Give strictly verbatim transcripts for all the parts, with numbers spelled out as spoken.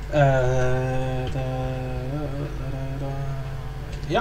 Äh, da, da, da, ja.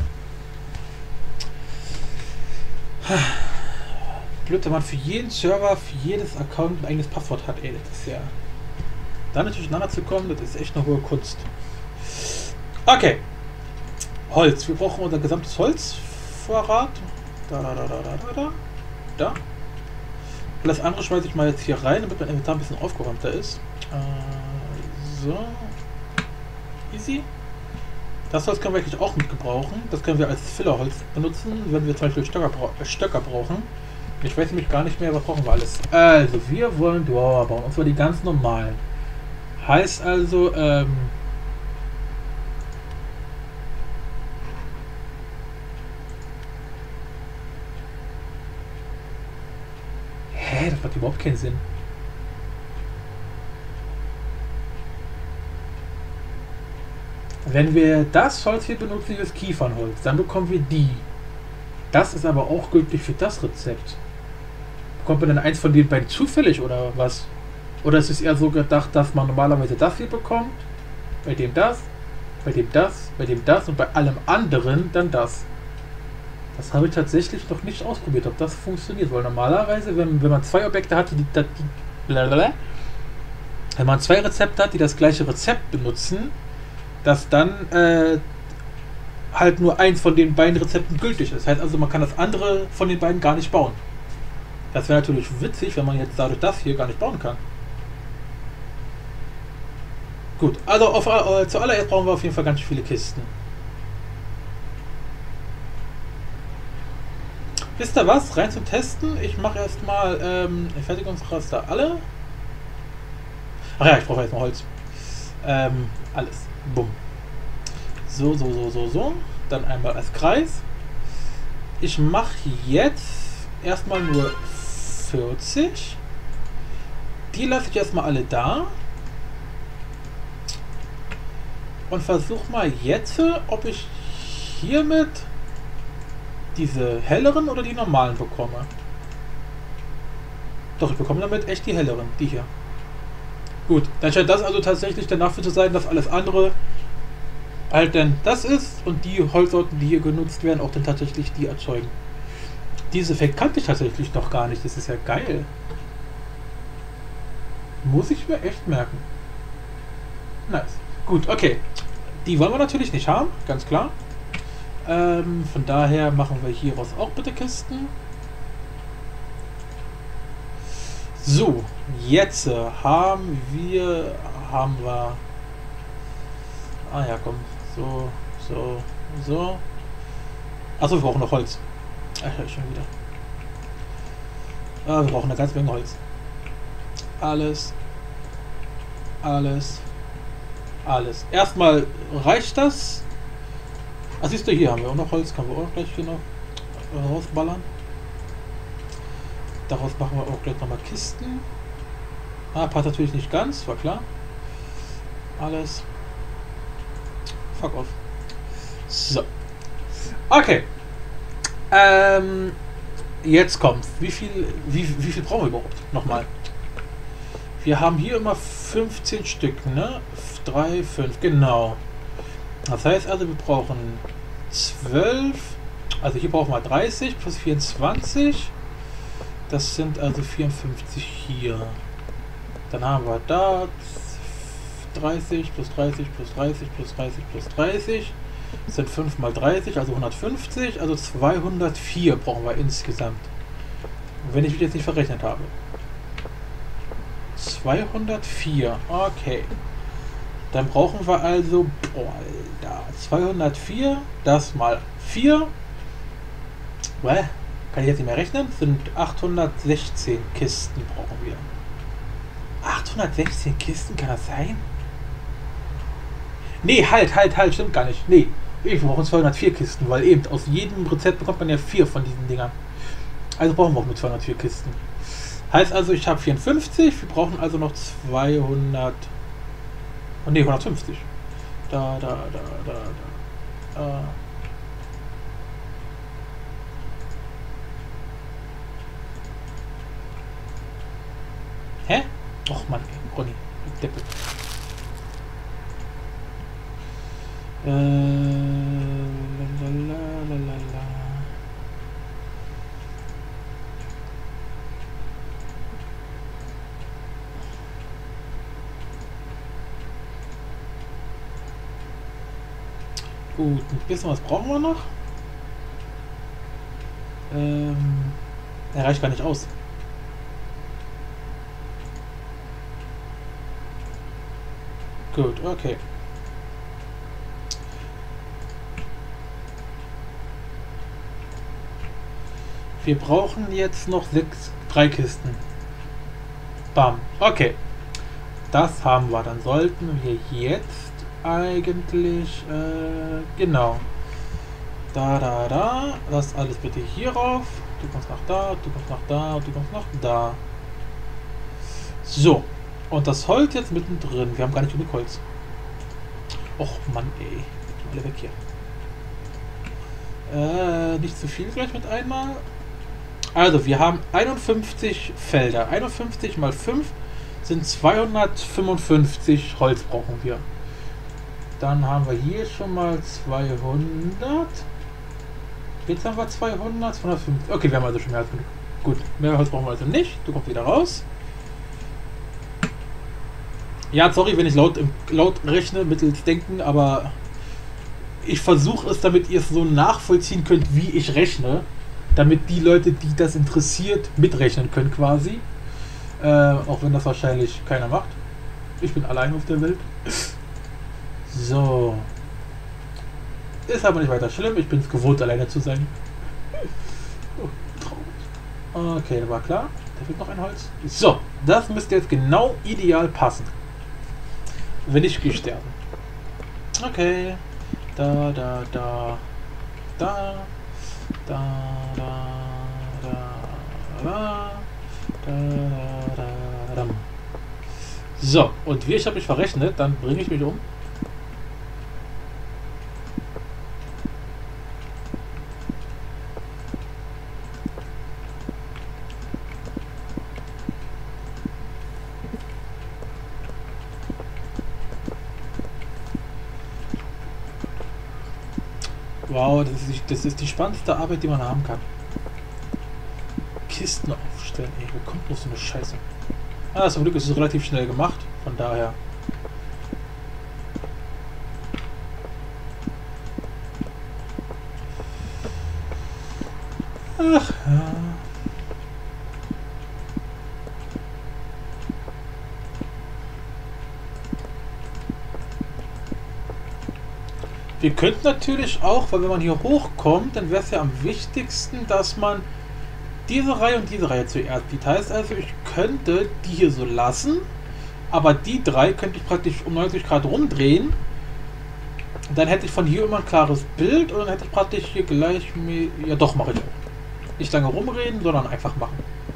Blöd, wenn man für jeden Server, für jedes Account ein eigenes Passwort hat, ey, das ist ja... Da natürlich durcheinander zu kommen, das ist echt eine hohe Kunst. Okay. Holz. Wir brauchen unser gesamtes Holzvorrat. Da, da, da, da, da, da. Da. Und das andere schmeiße ich mal jetzt hier rein, damit mein Inventar ein bisschen aufgeräumter ist. Äh, so. Easy. Das Holz können wir eigentlich auch mit gebrauchen. Das können wir als Fillerholz benutzen, wenn wir zum Beispiel Stöcker, bra Stöcker brauchen. Ich weiß nämlich gar nicht mehr, was brauchen wir alles. Also, wir wollen Dwarf bauen, und zwar die ganz normalen. Heißt also, ähm... Hä, das macht überhaupt keinen Sinn. Wenn wir das Holz hier benutzen, das Kiefernholz, dann bekommen wir die. Das ist aber auch gültig für das Rezept. Bekommt man denn eins von den beiden zufällig oder was? Oder ist es eher so gedacht, dass man normalerweise das hier bekommt, bei dem das, bei dem das, bei dem das und bei allem anderen dann das? Das habe ich tatsächlich noch nicht ausprobiert, ob das funktioniert. Weil normalerweise, wenn, wenn man zwei Objekte hat, die, die, die blablabla, wenn man zwei Rezepte hat, die das gleiche Rezept benutzen, dass dann äh, halt nur eins von den beiden Rezepten gültig ist. Das heißt also, man kann das andere von den beiden gar nicht bauen. Das wäre natürlich witzig, wenn man jetzt dadurch das hier gar nicht bauen kann. Gut, also auf, äh, zuallererst brauchen wir auf jeden Fall ganz viele Kisten. Wisst ihr was? Rein zum Testen. Ich mache erstmal ähm, Fertigungsraster alle. Ach ja, ich brauche erstmal Holz. Ähm, alles. Bumm. So, so, so, so, so. Dann einmal als Kreis. Ich mache jetzt erstmal nur vierzig. Die lasse ich erstmal alle da. Und versuche mal jetzt, ob ich hiermit diese helleren oder die normalen bekomme. Doch, ich bekomme damit echt die helleren. Die hier. Gut, dann scheint das also tatsächlich dann dafür zu sein, dass alles andere halt dann das ist und die Holzsorten, die hier genutzt werden, auch dann tatsächlich die erzeugen. Diesen Effekt kannte ich tatsächlich noch gar nicht. Das ist ja geil. Muss ich mir echt merken. Nice. Gut, okay. Die wollen wir natürlich nicht haben, ganz klar. Ähm, von daher machen wir hieraus auch bitte Kisten. So, jetzt haben wir, haben wir, ah ja, komm, so, so, so. Achso, wir brauchen noch Holz. Ach, schon wieder. Ah, wir brauchen eine ganze Menge Holz. Alles, alles, alles. Erstmal reicht das. Ach, siehst du, hier haben wir auch noch Holz, können wir auch gleich hier noch rausballern. Daraus machen wir auch gleich nochmal Kisten. Ah, passt natürlich nicht ganz, war klar. Alles. Fuck off. So. Okay. Ähm, jetzt kommt's. Wie viel, wie, wie viel brauchen wir überhaupt? Nochmal. Wir haben hier immer fünfzehn Stück, ne? drei, fünf, genau. Das heißt also, wir brauchen zwölf. Also hier brauchen wir dreißig plus vierundzwanzig. Das sind also vierundfünfzig hier. Dann haben wir da dreißig plus dreißig plus dreißig plus dreißig plus dreißig. Das sind fünf mal dreißig, also hundertfünfzig. Also zweihundertvier brauchen wir insgesamt. Wenn ich mich jetzt nicht verrechnet habe. zweihundertvier. Okay. Dann brauchen wir also, boah, Alter, zweihundertvier, das mal vier. Well, kann ich jetzt nicht mehr rechnen? Sind achthundertsechzehn Kisten brauchen wir. achthundertsechzehn Kisten, kann das sein? Nee, halt, halt, halt, stimmt gar nicht. Nee, wir brauchen zweihundertvier Kisten, weil eben aus jedem Rezept bekommt man ja vier von diesen Dingern. Also brauchen wir auch nur zweihundertvier Kisten. Heißt also, ich habe vierundfünfzig, wir brauchen also noch zweihundert. Oh ne, hundertfünfzig. Da, da, da, da, da. Äh. Hä? Och Mann, ey, Ronny, Deppe. Äh, lalalala. Gut, ein bisschen was brauchen wir noch. Ähm, er reicht gar nicht aus. Gut, okay. Wir brauchen jetzt noch sechs, drei Kisten. Bam. Okay. Das haben wir. Dann sollten wir jetzt eigentlich, äh, genau. Da, da, da. Das alles bitte hier rauf. Du kommst nach da, du kommst nach da, du kommst nach da. So. Und das Holz jetzt mittendrin. Wir haben gar nicht genug Holz. Och Mann, ey. Alle weg hier. Äh, nicht zu viel gleich mit einmal. Also, wir haben einundfünfzig Felder. einundfünfzig mal fünf sind zweihundertfünfundfünfzig Holz brauchen wir. Dann haben wir hier schon mal zweihundert. Jetzt haben wir zweihundert, zweihundertfünfzig. Okay, wir haben also schon mehr als genug. Gut, mehr Holz brauchen wir also nicht. Du kommst wieder raus. Ja, sorry, wenn ich laut, laut rechne, mittels Denken, aber ich versuche es, damit ihr es so nachvollziehen könnt, wie ich rechne. Damit die Leute, die das interessiert, mitrechnen können quasi. Äh, auch wenn das wahrscheinlich keiner macht. Ich bin allein auf der Welt. So. Ist aber nicht weiter schlimm. Ich bin es gewohnt, alleine zu sein. Oh, traurig. Okay, das war klar. Da fehlt noch ein Holz. So, das müsste jetzt genau ideal passen. Wenn ich gesterben. Okay. Da, da, da. Da. Da, da, da, da, da, da, da. So, und wie ich habe mich verrechnet, dann bringe ich mich um. Wow, das ist, die, das ist die spannendste Arbeit, die man haben kann. Kisten aufstellen, ey, wo kommt noch so eine Scheiße? Ah, zum Glück ist es relativ schnell gemacht, von daher. Ach ja. Wir könnten natürlich auch, weil wenn man hier hochkommt, dann wäre es ja am wichtigsten, dass man diese Reihe und diese Reihe zuerst sieht. Heißt also, ich könnte die hier so lassen, aber die drei könnte ich praktisch um neunzig Grad rumdrehen. Dann hätte ich von hier immer ein klares Bild und dann hätte ich praktisch hier gleich... Ja doch, mache ich auch. Nicht lange rumreden, sondern einfach machen.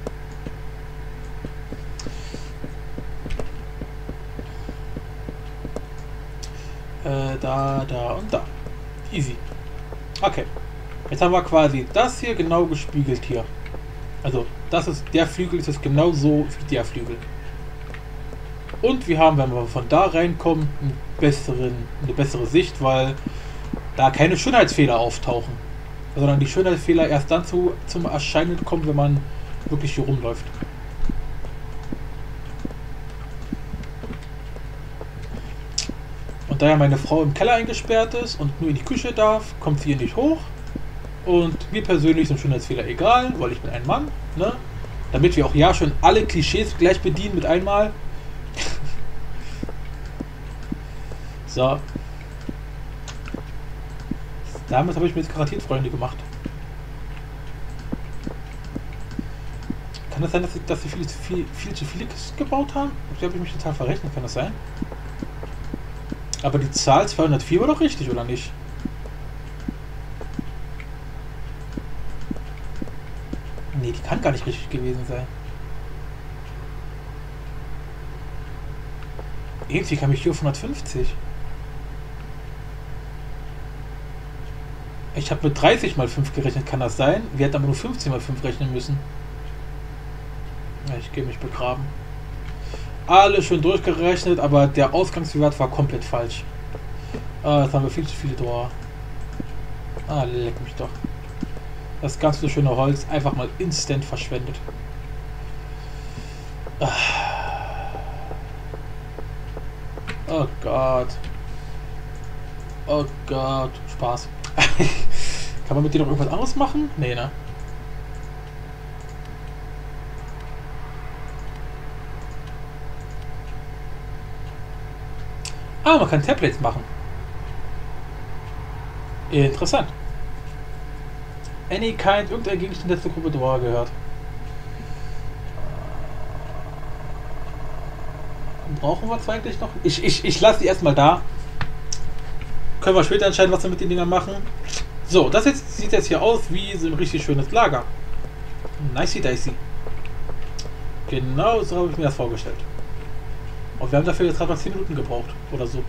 Äh, da, da und da. Easy. Okay. Jetzt haben wir quasi das hier genau gespiegelt hier. Also, das ist der Flügel, ist jetzt genau so wie der Flügel. Und wir haben, wenn wir von da reinkommen, einen besseren, eine bessere Sicht, weil da keine Schönheitsfehler auftauchen. Sondern die Schönheitsfehler erst dann zu, zum Erscheinen kommen, wenn man wirklich hier rumläuft. Und da ja meine Frau im Keller eingesperrt ist und nur in die Küche darf, kommt sie hier nicht hoch. Und mir persönlich sind Schönheitsfehler egal, weil ich bin ein Mann, ne? Damit wir auch ja schon alle Klischees gleich bedienen mit einmal. So. Damit habe ich mir jetzt garantiert Freunde gemacht. Kann das sein, dass sie, dass sie viel, viel, viel zu viele Kisten gebaut haben? Ich glaube, ich mich total verrechnet, kann das sein? Aber die Zahl zweihundertvier war doch richtig, oder nicht? Nee, die kann gar nicht richtig gewesen sein. Irgendwie kam ich hier auf hundertfünfzig. Ich habe mit dreißig mal fünf gerechnet, kann das sein? Wir hätten aber nur fünfzehn mal fünf rechnen müssen. Ja, ich gehe mich begraben. Alles schön durchgerechnet, aber der Ausgangswert war komplett falsch. Ah, jetzt haben wir viel zu viele Tor. Ah, leck mich doch. Das ganze schöne Holz einfach mal instant verschwendet. Ah. Oh Gott. Oh Gott. Spaß. Kann man mit dir noch irgendwas anderes machen? Nee, ne? Ah, man kann Tablets machen. Interessant. Any kind, irgendein Gegenstand, der zur Gruppe Dora gehört. Brauchen wir es eigentlich noch? Ich, ich, ich lasse die erstmal da. Können wir später entscheiden, was wir mit den Dingern machen. So, das jetzt, sieht jetzt hier aus wie so ein richtig schönes Lager. Nicey dicey. Genau so habe ich mir das vorgestellt. Und wir haben dafür jetzt gerade mal zehn Minuten gebraucht. Oder so.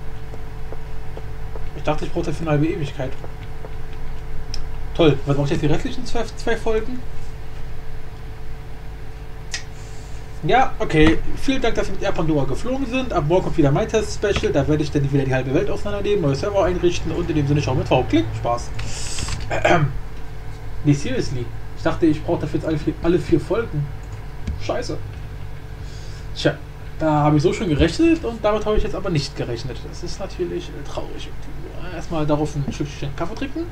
Ich dachte, ich brauche dafür eine halbe Ewigkeit. Toll. Was mache ich jetzt die restlichen zwei, zwei Folgen? Ja, okay. Vielen Dank, dass wir mit Air Pandora geflogen sind. Ab morgen kommt wieder mein Test-Special. Da werde ich dann wieder die halbe Welt auseinandernehmen, neue Server einrichten und in dem Sinne schauen mit V. Klick. Spaß. Ähm. Nee, seriously. Ich dachte, ich brauche dafür jetzt alle vier, alle vier Folgen. Scheiße. Tja, da habe ich so schon gerechnet und damit habe ich jetzt aber nicht gerechnet. Das ist natürlich traurig. Erstmal darauf ein Stückchen Kaffee trinken.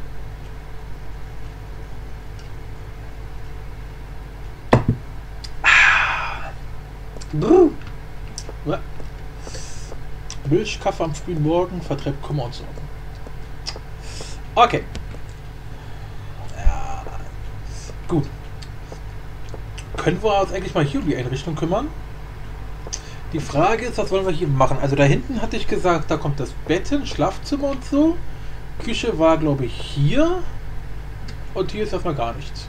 Milchkaffee am frühen Morgen vertreibt Kummer und Sorgen. Okay. Ja. Gut. Können wir uns eigentlich mal hier um die Einrichtung kümmern? Die Frage ist, was wollen wir hier machen? Also da hinten hatte ich gesagt, da kommt das Betten, Schlafzimmer und so. Küche war, glaube ich, hier. Und hier ist erstmal gar nichts.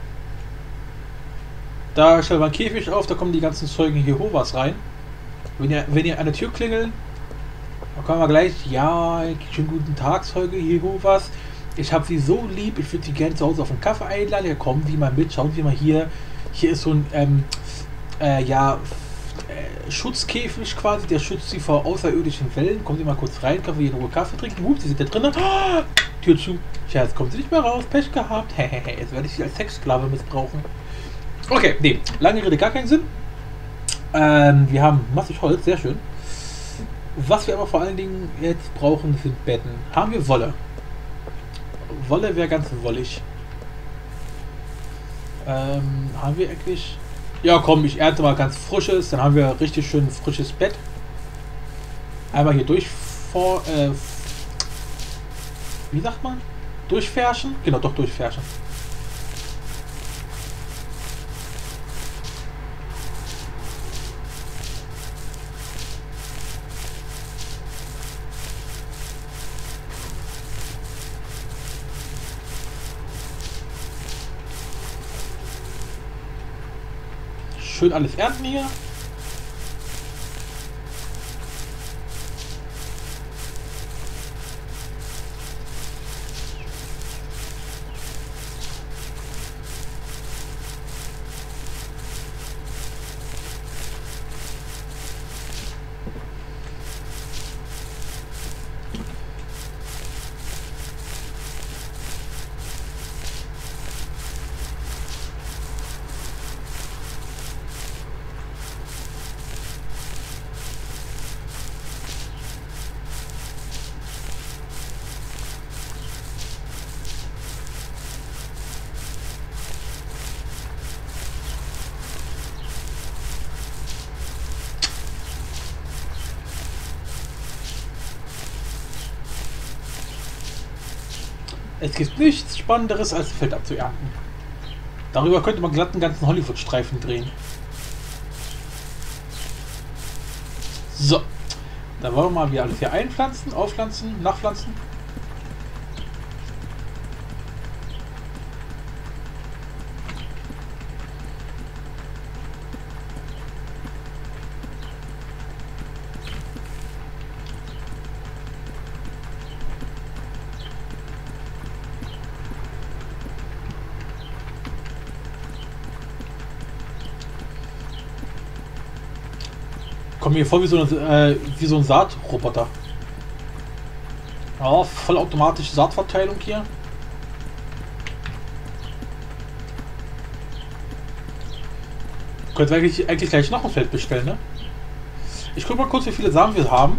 Da stellt man einen Käfig auf, da kommen die ganzen Zeugen Jehovas rein. Wenn ihr, wenn ihr an der Tür klingelt, dann kommen wir gleich, ja, schönen guten Tag, Zeuge Jehovas. Ich habe Sie so lieb, ich würde Sie gerne zu Hause auf einen Kaffee einladen. Ja, kommen Sie mal mit, schauen Sie mal hier. Hier ist so ein, ähm, äh, ja, äh, Schutzkäfig quasi, der schützt Sie vor außerirdischen Wellen. Kommen Sie mal kurz rein, können wir hier in Ruhe Kaffee trinken. Hup, Sie sind da drinnen. Oh, Tür zu. Tja, jetzt kommen Sie nicht mehr raus, Pech gehabt. Hehehe, jetzt werde ich Sie als Sexsklave missbrauchen. Okay, nee, lange Rede, gar keinen Sinn. Ähm, wir haben massig Holz, sehr schön. Was wir aber vor allen Dingen jetzt brauchen, sind Betten. Haben wir Wolle? Wolle wäre ganz wollig. Ähm, haben wir eigentlich... Ja komm, ich ernte mal ganz frisches, dann haben wir richtig schön frisches Bett. Einmal hier durch vor... Äh, wie sagt man? Durchfärschen? Genau, doch durchfärschen. Schön alles ernten hier. Es gibt nichts Spannenderes, als Feld abzuernten. Darüber könnte man glatt einen ganzen Hollywood-Streifen drehen. So. Dann wollen wir mal wieder alles hier einpflanzen, aufpflanzen, nachpflanzen. Kommt mir vor wie so, eine, äh, wie so ein Saatroboter. Ja, vollautomatische Saatverteilung hier. Könnte eigentlich, eigentlich gleich noch ein Feld bestellen, ne? Ich guck mal kurz, wie viele Samen wir haben.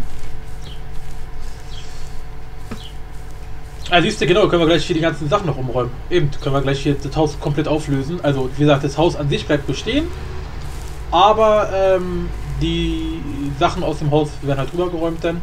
Ah, siehst du, genau, können wir gleich hier die ganzen Sachen noch umräumen. Eben, können wir gleich hier das Haus komplett auflösen. Also, wie gesagt, das Haus an sich bleibt bestehen. Aber, ähm, die Sachen aus dem Haus werden halt rübergeräumt dann.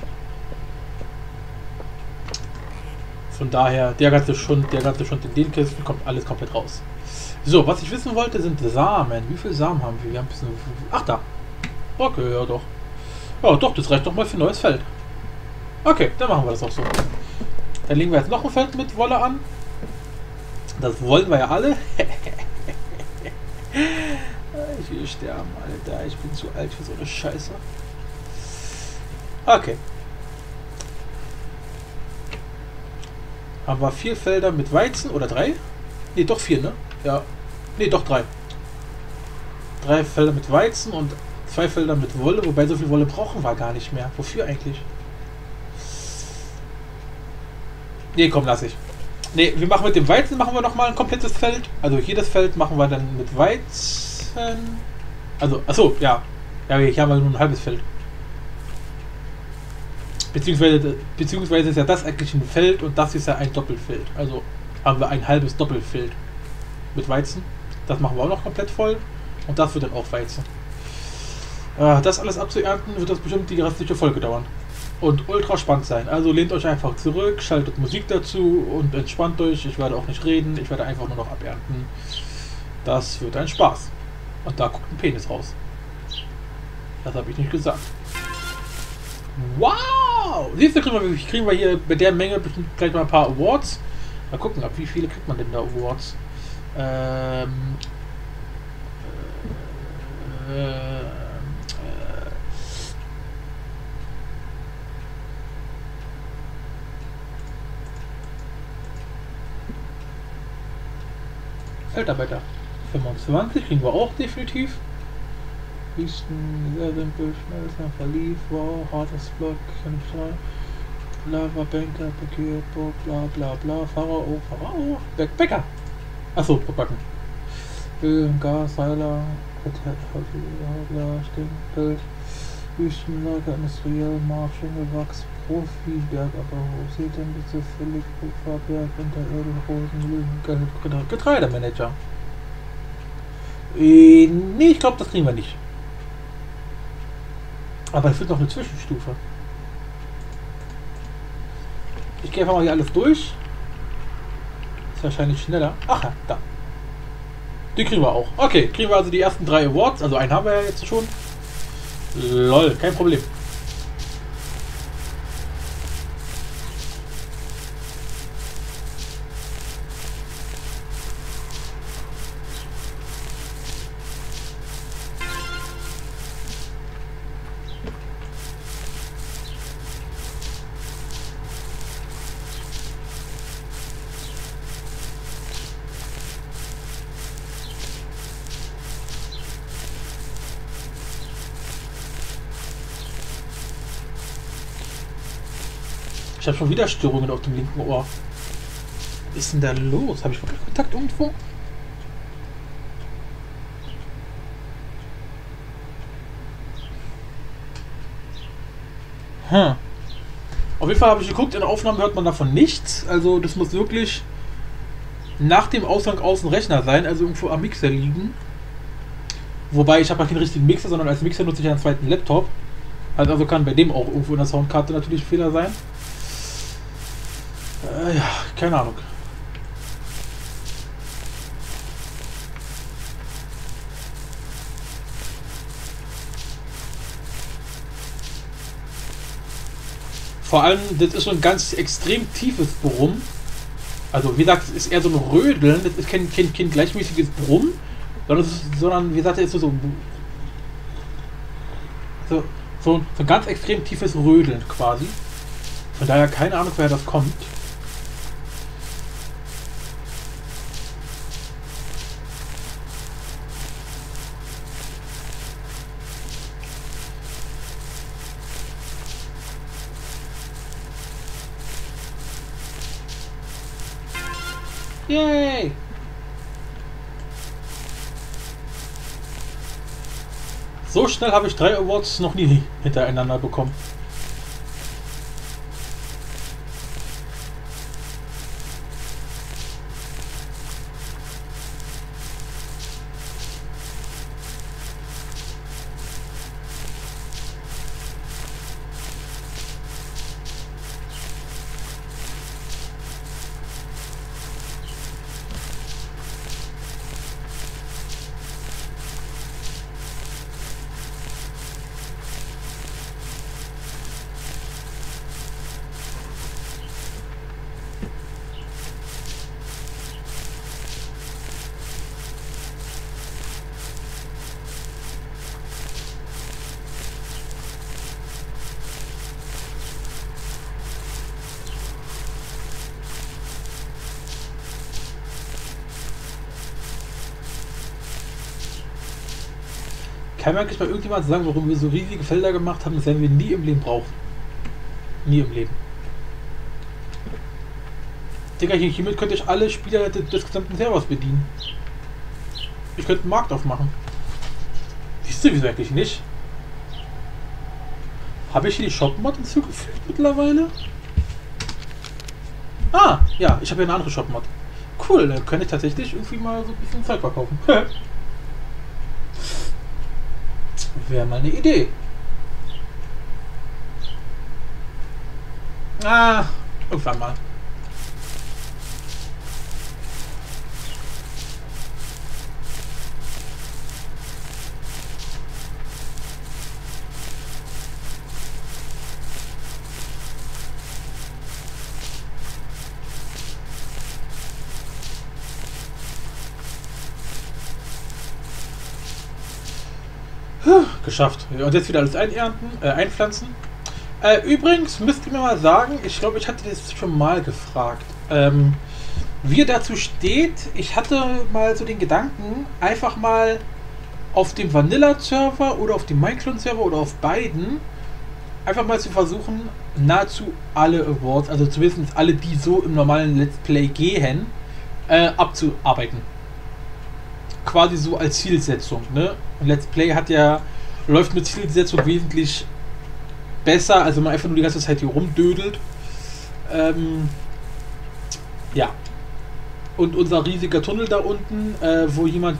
Von daher, der ganze Schund, der ganze Schund in den Kisten kommt alles komplett raus. So, was ich wissen wollte, sind Samen. Wie viele Samen haben wir? Wir haben ein bisschen... Ach, da. Okay, ja doch. Ja, doch, das reicht doch mal für ein neues Feld. Okay, dann machen wir das auch so. Dann legen wir jetzt noch ein Feld mit Wolle an. Das wollen wir ja alle. Ich will sterben, Alter. Ich bin zu alt für so eine Scheiße. Okay. Haben wir vier Felder mit Weizen oder drei? Ne, doch vier, ne? Ja. Ne, doch drei. Drei Felder mit Weizen und zwei Felder mit Wolle. Wobei so viel Wolle brauchen wir gar nicht mehr. Wofür eigentlich? Ne, komm, lass ich. Ne, wir machen mit dem Weizen machen wir nochmal ein komplettes Feld. Also jedes Feld machen wir dann mit Weizen. Also, achso, ja. Ja, hier haben wir nur ein halbes Feld. Beziehungsweise, beziehungsweise ist ja das eigentlich ein Feld und das ist ja ein Doppelfeld. Also haben wir ein halbes Doppelfeld mit Weizen. Das machen wir auch noch komplett voll. Und das wird dann auch Weizen. Äh, das alles abzuernten, wird das bestimmt die restliche Folge dauern. Und ultra spannend sein. Also lehnt euch einfach zurück, schaltet Musik dazu und entspannt euch. Ich werde auch nicht reden, ich werde einfach nur noch abernten. Das wird ein Spaß. Und da guckt ein Penis raus. Das habe ich nicht gesagt. Wow! Siehst du, kriegen wir, kriegen wir hier bei der Menge bestimmt gleich mal ein paar Awards. Mal gucken, ab wie viele kriegt man denn da Awards? Ähm. Äh, äh, Feldarbeiter. fünfundzwanzig kriegen wir auch definitiv. Wüsten, sehr simpel, schnelles Verlief, wow, hartes Block, Lava, Banker, Paket, bla bla bla, Pharao, Pharao, Bä Bäcker. Achso, Backen. Öl, Gas, Heiler, Stinkbild, Wüstenlager, Industriell, Marschinge, Wachs, Profi, Bergabbau, Seetenditze, Völlig, Kupferberg, Unterirdisch, Rosen, Lügen, Geld, Getreidemanager. Äh, nee, ich glaube, das kriegen wir nicht. Aber es wird noch eine Zwischenstufe. Ich gehe einfach mal hier alles durch. Ist wahrscheinlich schneller. Ach ja, da. Die kriegen wir auch. Okay, kriegen wir also die ersten drei Awards. Also einen haben wir ja jetzt schon. Lol, kein Problem. Ich habe schon wieder Störungen auf dem linken Ohr. Was ist denn da los? Habe ich wirklich Kontakt irgendwo? Hm. Auf jeden Fall habe ich geguckt, in der Aufnahme hört man davon nichts. Also das muss wirklich nach dem Ausgang aus dem Rechner sein, also irgendwo am Mixer liegen. Wobei ich habe ja keinen richtigen Mixer, sondern als Mixer nutze ich einen zweiten Laptop. Also, also kann bei dem auch irgendwo in der Soundkarte natürlich ein Fehler sein. Äh, ja, keine Ahnung. Vor allem, das ist so ein ganz extrem tiefes Brummen. Also, wie gesagt, es ist eher so ein Rödeln. Das ist kein, kein, kein gleichmäßiges Brummen, sondern, ist, sondern wie gesagt, es ist so, so, so, so ein ganz extrem tiefes Rödeln quasi. Von daher keine Ahnung, woher das kommt. Yay! So schnell habe ich drei Awards noch nie hintereinander bekommen. Kann mir eigentlich mal irgendjemand sagen, warum wir so riesige Felder gemacht haben, das werden wir nie im Leben brauchen. Nie im Leben. Digga, hiermit könnte ich alle Spieler des, des gesamten Servers bedienen. Ich könnte einen Markt aufmachen. Siehst du, wieso eigentlich nicht? Habe ich hier die Shop-Mod hinzugefügt mittlerweile? Ah, ja, ich habe hier eine andere Shop-Mod. Cool, dann könnte ich tatsächlich irgendwie mal so ein bisschen Zeug verkaufen. Wäre mal eine Idee. Ah, irgendwann mal. Geschafft. Und jetzt wieder alles einernten, äh, einpflanzen. Äh, übrigens müsst ihr mir mal sagen, ich glaube, ich hatte das schon mal gefragt, ähm, wie ihr dazu steht. Ich hatte mal so den Gedanken, einfach mal auf dem Vanilla-Server oder auf dem Minecraft-Server oder auf beiden einfach mal zu versuchen, nahezu alle Awards, also zumindest alle, die so im normalen Let's Play gehen, äh, abzuarbeiten. Quasi so als Zielsetzung, ne? Und Let's Play hat ja, läuft mit Zielsetzung wesentlich besser, also man einfach nur die ganze Zeit hier rumdödelt. Ähm, ja. Und unser riesiger Tunnel da unten, äh, wo jemand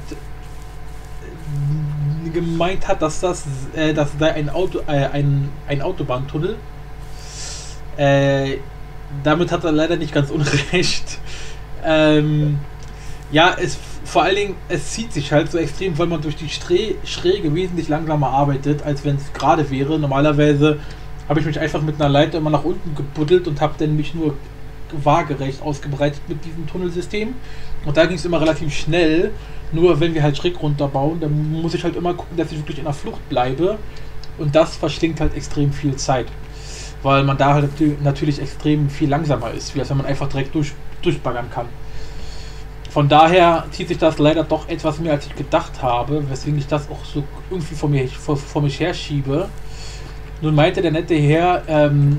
äh, gemeint hat, dass das, äh, das sei ein Auto, äh, ein, ein Autobahntunnel. Äh, damit hat er leider nicht ganz unrecht. Ähm, ja, es vor allen Dingen, es zieht sich halt so extrem, weil man durch die Stre Schräge wesentlich langsamer arbeitet, als wenn es gerade wäre. Normalerweise habe ich mich einfach mit einer Leiter immer nach unten gebuddelt und habe dann mich nur waagerecht ausgebreitet mit diesem Tunnelsystem. Und da ging es immer relativ schnell. Nur wenn wir halt schräg runterbauen, dann muss ich halt immer gucken, dass ich wirklich in der Flucht bleibe. Und das verschlingt halt extrem viel Zeit. Weil man da halt natürlich extrem viel langsamer ist, wie als wenn man einfach direkt durch, durchbaggern kann. Von daher zieht sich das leider doch etwas mehr, als ich gedacht habe, weswegen ich das auch so irgendwie vor, mir, vor, vor mich herschiebe. Nun meinte der nette Herr, ähm,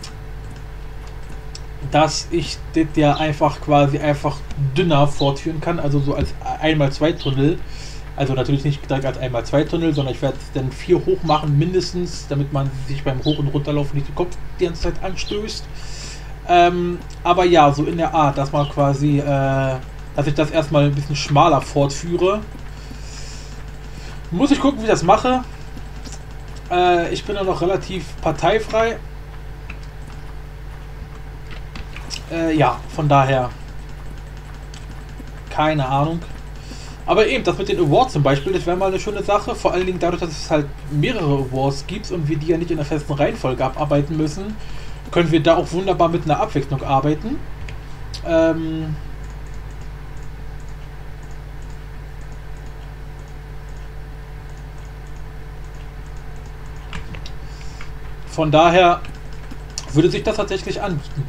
dass ich das ja einfach quasi einfach dünner fortführen kann, also so als eins mal zwei Tunnel. Also natürlich nicht direkt als eins mal zwei Tunnel, sondern ich werde es dann vier hoch machen mindestens, damit man sich beim Hoch- und Runterlaufen nicht den Kopf die ganze Zeit anstößt. Ähm, aber ja, so in der Art, dass man quasi... Äh, dass ich das erstmal ein bisschen schmaler fortführe. Muss ich gucken, wie ich das mache. Äh, ich bin ja noch relativ parteifrei. Äh, ja, von daher keine Ahnung. Aber eben, das mit den Awards zum Beispiel, das wäre mal eine schöne Sache. Vor allen Dingen dadurch, dass es halt mehrere Awards gibt und wir die ja nicht in der festen Reihenfolge abarbeiten müssen, können wir da auch wunderbar mit einer Abwechslung arbeiten. Ähm... Von daher würde sich das tatsächlich anbieten.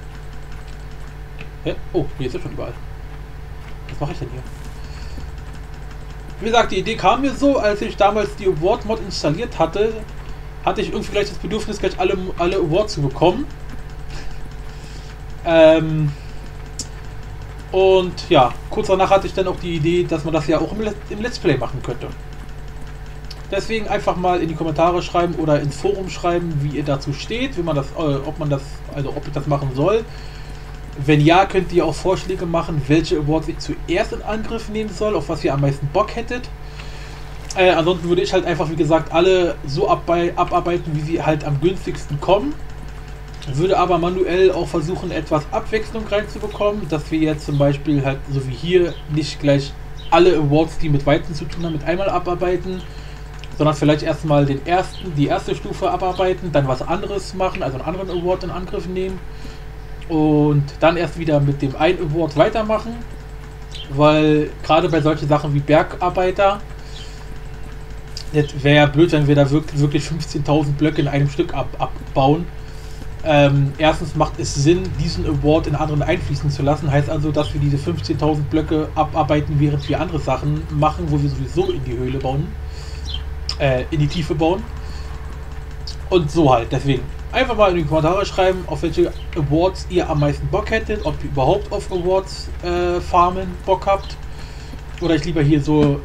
Hä? Oh, hier ist er schon überall. Was mache ich denn hier? Wie gesagt, die Idee kam mir so, als ich damals die Award-Mod installiert hatte, hatte ich irgendwie gleich das Bedürfnis, gleich alle, alle Awards zu bekommen. Ähm, Und ja, kurz danach hatte ich dann auch die Idee, dass man das ja auch im, Let im Let's Play machen könnte. Deswegen einfach mal in die Kommentare schreiben oder ins Forum schreiben, wie ihr dazu steht, wie man das, äh, ob man das, also ob ich das machen soll. Wenn ja, könnt ihr auch Vorschläge machen, welche Awards ich zuerst in Angriff nehmen soll, auf was ihr am meisten Bock hättet. Äh, ansonsten würde ich halt einfach, wie gesagt, alle so abarbeiten, wie sie halt am günstigsten kommen. Würde aber manuell auch versuchen, etwas Abwechslung reinzubekommen, dass wir jetzt zum Beispiel halt, so wie hier, nicht gleich alle Awards, die mit Weizen zu tun haben, mit einmal abarbeiten, sondern vielleicht erstmal den ersten, die erste Stufe abarbeiten, dann was anderes machen, also einen anderen Award in Angriff nehmen und dann erst wieder mit dem einen Award weitermachen, weil gerade bei solchen Sachen wie Bergarbeiter, das wäre ja blöd, wenn wir da wirklich, wirklich fünfzehntausend Blöcke in einem Stück ab, abbauen. Ähm, erstens macht es Sinn, diesen Award in anderen einfließen zu lassen. Heißt also, dass wir diese fünfzehntausend Blöcke abarbeiten, während wir andere Sachen machen, wo wir sowieso in die Höhle bauen. Äh, in die Tiefe bauen. Und so halt. Deswegen einfach mal in die Kommentare schreiben, auf welche Awards ihr am meisten Bock hättet. Ob ihr überhaupt auf Awards äh, farmen Bock habt. Oder ich lieber hier so...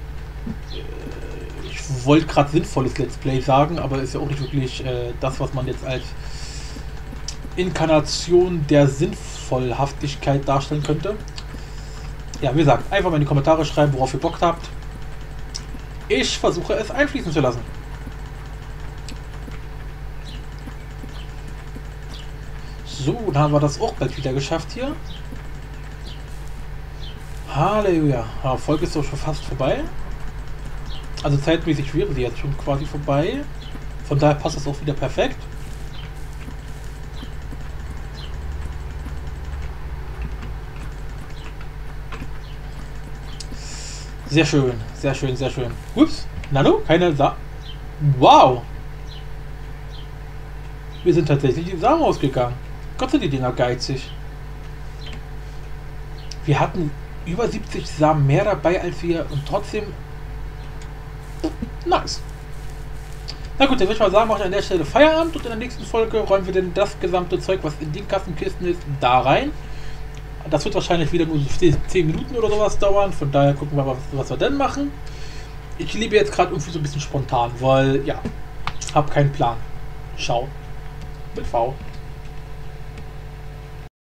Äh, ich wollte gerade sinnvolles Let's Play sagen, aber ist ja auch nicht wirklich äh, das, was man jetzt als Inkarnation der Sinnvollhaftigkeit darstellen könnte. Ja, wie gesagt, einfach mal in die Kommentare schreiben, worauf ihr Bock habt. Ich versuche es einfließen zu lassen. So, dann haben wir das auch bald wieder geschafft hier. Halleluja. Ja, Folge ist doch schon fast vorbei. Also zeitmäßig wäre sie jetzt schon quasi vorbei. Von daher passt das auch wieder perfekt. Sehr schön, sehr schön, sehr schön. Ups, Nano, keine Sa... Wow! Wir sind tatsächlich die Samen ausgegangen. Gott sind die Dinger geizig. Wir hatten über siebzig Samen mehr dabei als wir und trotzdem... Nice. Na gut, dann würde ich mal sagen, mache ich an der Stelle Feierabend und in der nächsten Folge räumen wir denn das gesamte Zeug, was in den Kassenkisten ist, da rein. Das wird wahrscheinlich wieder nur zehn Minuten oder sowas dauern, von daher gucken wir mal, was, was wir denn machen. Ich lebe jetzt gerade irgendwie so ein bisschen spontan, weil, ja, habe keinen Plan. Schau. Mit V.